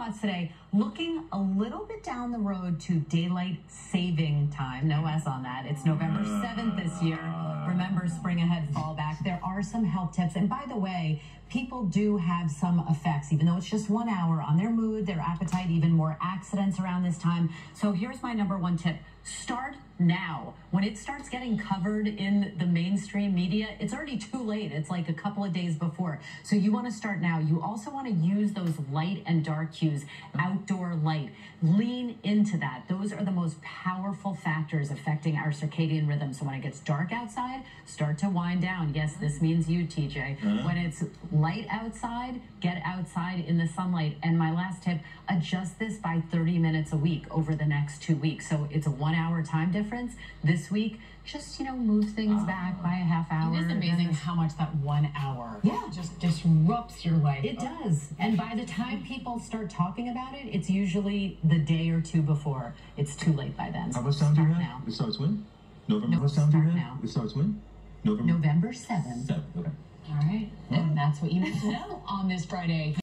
thoughts today, looking a little bit down the road to daylight saving time. No S on that. It's November 7th this year. Remember, spring ahead, fall back. There are some health tips. And by the way, people do have some effects, even though it's just 1 hour, on their mood, their appetite, even more accidents around this time. So here's my number one tip. Start now. When it starts getting covered in the mainstream media, it's already too late. It's like a couple of days before. So you want to start now. You also want to use those light and dark cues, outdoor light. Lean into that. Those are the most powerful factors affecting our circadian rhythm. So when it gets dark outside, start to wind down. Yes, this means you, TJ. When it's light outside, get outside in the sunlight. And my last tip, adjust this by 30 minutes a week over the next 2 weeks. So it's a 1 hour time difference. This week, just, move things back by a half hour. It is amazing how much that 1 hour just disrupts your life. It does. And by the time people start talking about it, it's usually the day or two before. It's too late by then. How much time do you have? Now. It starts when? November. No, How much time do you start have? now. It starts when? November. November 7th. 7th. Okay. All right. And that's what you need to know on this Friday.